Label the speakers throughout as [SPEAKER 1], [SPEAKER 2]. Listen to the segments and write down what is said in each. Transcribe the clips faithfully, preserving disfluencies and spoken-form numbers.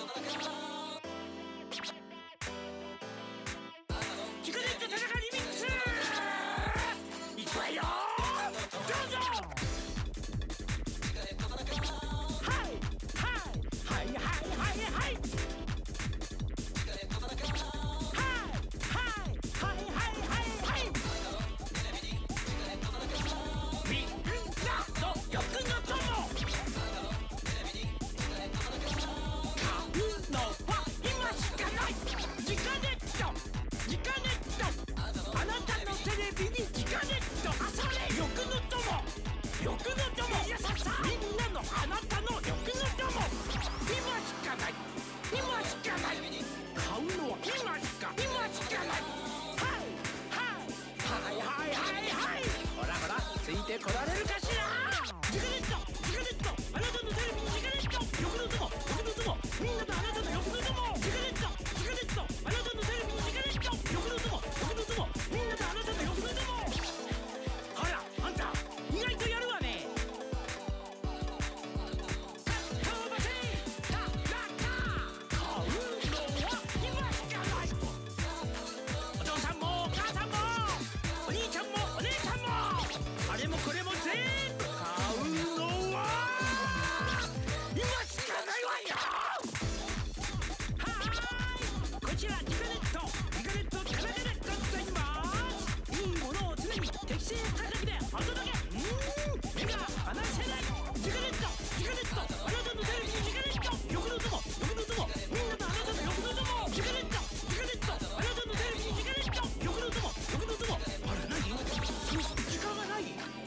[SPEAKER 1] ジカネット田中リミックスいくわよ。どうぞ。はいはいはいはいはいはい。欲の友、みんなのあなたの欲の友、今しかない、今しかない、買うのは今しか、今しかない。はいはいはいはいはいはい。ほらほら、ついてこられるかしら。ジカネット、ジカネット、あなたのテレビにジカネット、欲の友、欲の友、みんなとあなたの欲の友、ジカネット、ジカネット、あなたのテレビにジカネット、欲の友、欲の友、みんなとあなたの欲の友。ほら、あんた意外とやるわね。あれもこれも全部買うのは今しかないわよ。はーい、こちらジカネット、ジカネット田中でございます。いいものを常に適正価格でお届け。うーん、目が離せない。ジカネット、ジカネット、あなたのテレビにジカネット、欲の友、欲の友、みんなとあなたの欲の友、ジカネット、ジカネット、あなたのテレビにジカネット、欲の友、欲の友。あれ何？時間がない？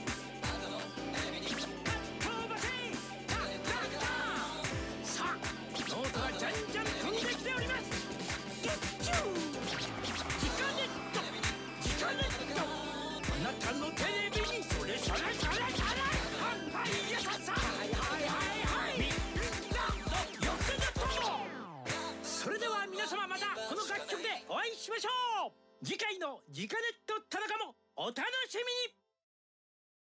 [SPEAKER 1] ノートがじゃんじゃん飛んできております。ゲッチュー。ジカネット、ジカネット、あなたのテレビにそれそれそれそれ。はいはいやささ、はいはいはいはい。みんなの欲の友。それでは皆様、またこの楽曲でお会いしましょう。次回のジカネット田中もお楽しみに。